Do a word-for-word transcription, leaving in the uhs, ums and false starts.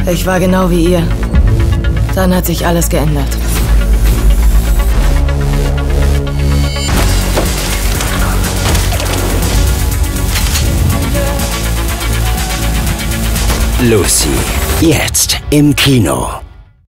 Ich war genau wie ihr. Dann hat sich alles geändert. Lucy, jetzt im Kino.